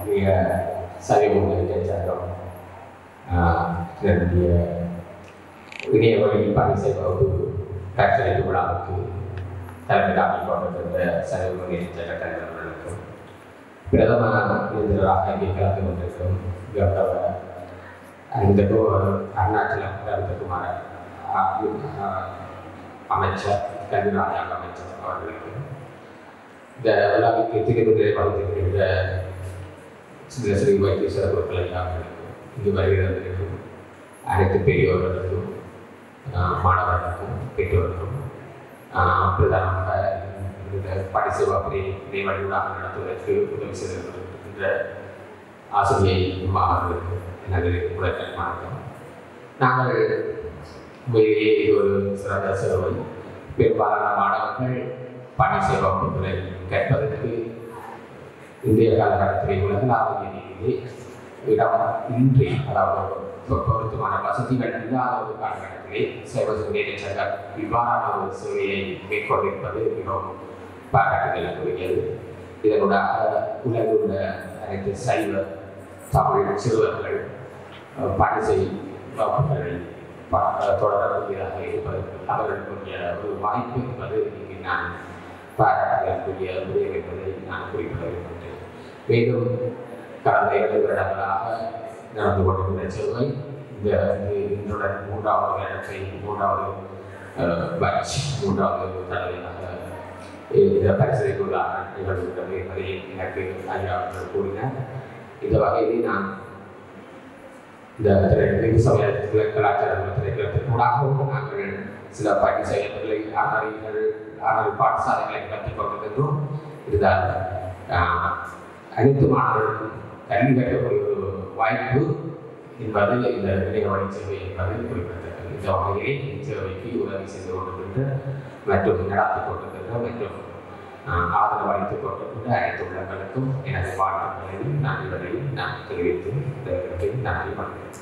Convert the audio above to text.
dia saya mengajar cara dan dia ini yang bagi pada saya baru kaca itu ulang ke dalam kami pada saya mengajar cara mereka. Pertama ini adalah yang kita lakukan gambar ada tu anak dalam dalam tu mana amaja kan ada amaja orang lagi. Dan lagi ketika itu dari baru kita sudah sering baca sudah berkelahian itu bagi dari itu ada tu periode itu mana periode itu pertama pada sebab ini baru nak itu kita bisa asal mahal negeri mereka mana நாங்கள் ஒரு சிறந்த சேவை பெரும்பாலான மாணவர்கள் பணி சேவை கேட்பதற்கு இந்திய காலகட்டத்தில் உலகளாவிய ரீதியிலே இடம் இன்றி அதாவது பொருத்தமான வசதிகள் இல்லாத ஒரு காலகட்டத்திலே சேவை சுதேசர்கள் இவ்வாறான ஒரு சேவையை மேற்கொண்டிருப்பது மிகவும் பாராட்டுதலுக்குரியது. இதனூடாக உலகில் உள்ள அனைத்து சைவ தமிழ் சிறுவர்கள் பணி செய்யும் வகுப்புகளை தொடரக்கூடியதாக இருப்பதற்கு அவர்களுக்குரிய ஒரு வாய்ப்பு என்பது இங்கு நான் பாராட்டுதலுக்குரிய விடயம் என்பதை நான் குறிப்பிட விரும்புகிறேன். மேலும் கடந்த 2 வருடங்களாக நடந்து கொண்டிருந்த சேவை இதனுடன் 3வது வருடத்தை 3வது பேட்ச் 3வது தடவையாக இந்த பரிசீலித்துள்ளார் நிகழ்வுகிறது என்பதை எனக்கு ஐயா அவர்கள் கூறினார். இந்த வகையில் நான் இந்த இந்து சமயத்தில் கலாச்சார திரைப்படத்திற்கூடாகவும் நாங்கள் சில பணி செயல்களை ஆனால் பாடசாலைகளை கற்றுக் கொண்டிருக்கின்றோம். இதுதான் அனைத்து மாணவர்களுக்கும் கல்வி கற்றக்கூடிய ஒரு வாய்ப்பு என்பது இந்த இணையவழி சேவை என்பது குறிப்பிடத்தக்கது. இந்த வகையிலே சேவைக்கு உதவி செய்து கொண்டிருக்கின்ற மற்றும் நடத்தி கொண்டிருக்கின்ற மற்றும் ஆதரவு அளித்துக் கொண்டிருக்கின்ற அனைத்து உள்ளங்களுக்கும் எனது வாழ்த்துக்களையும் நன்றிகளையும் நான் தெரிவித்து இந்த நன்றி பண்ணுகிறேன்.